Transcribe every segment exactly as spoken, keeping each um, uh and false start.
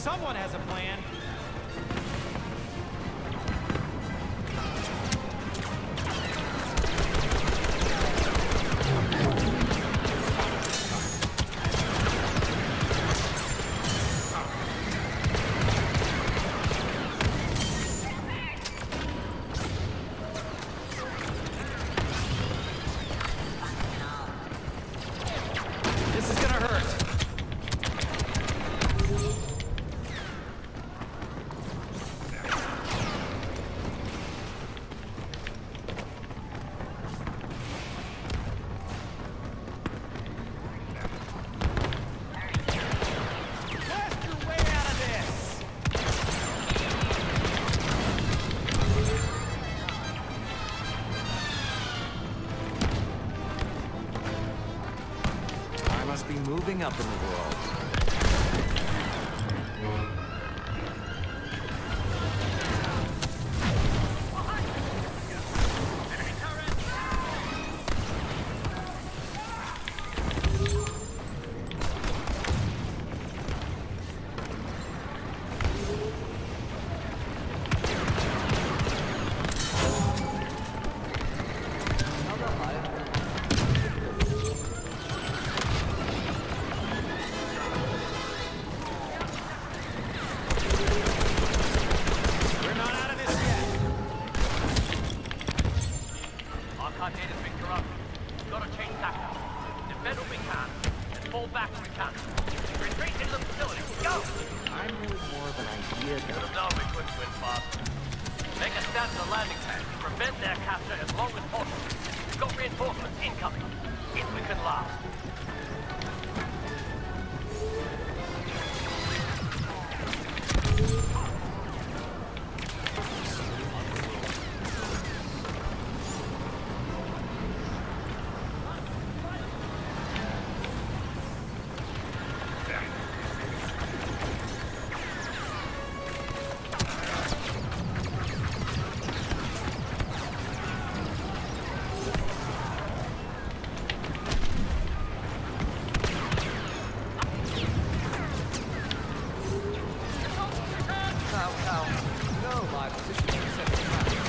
Someone has a plan. This is gonna hurt. Blast your way out of this. I must be moving up in the world. We're not out of this yet. Archive data's been corrupted. We've got to change tactics. Defend what we can, and fall back when we can. Retreat into the facility. Go! I'm really more of an idea Should guy. have known we couldn't win faster. Make a stand at the landing pad. Prevent their capture as long as possible. We've got reinforcements incoming. If we can last. Now, now, no, my position is set.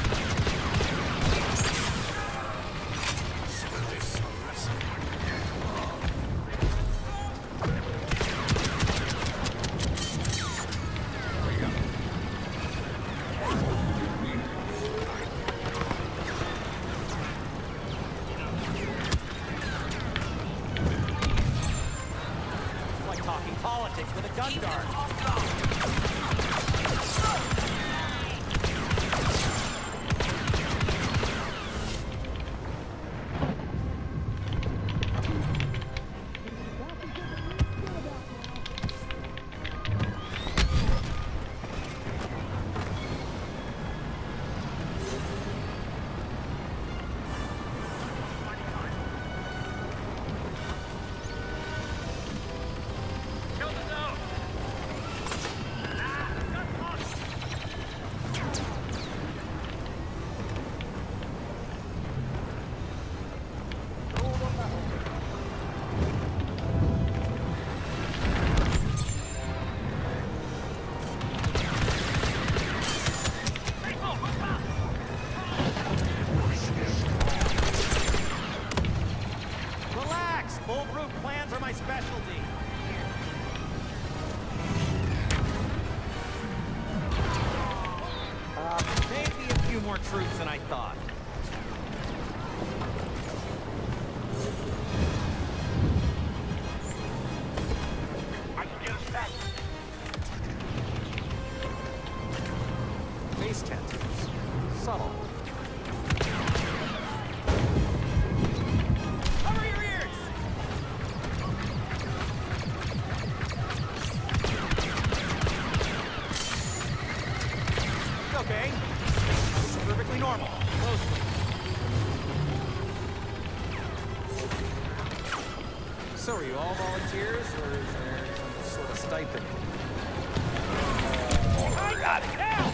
It's like talking politics with a gun guard. Kill the zone! Relax. Foolproof plans are my specialty. Uh, maybe a few more troops than I thought. I can get us back. Face tattoos. Subtle. Cover your ears! Okay. This is perfectly normal. Mostly. So are you all volunteers, or is there some sort of stipend? I got it now!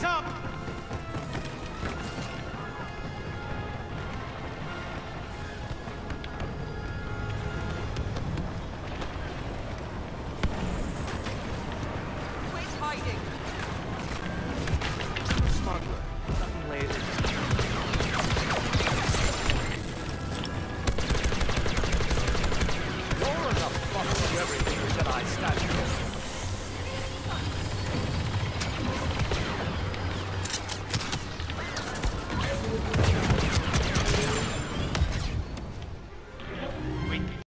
up!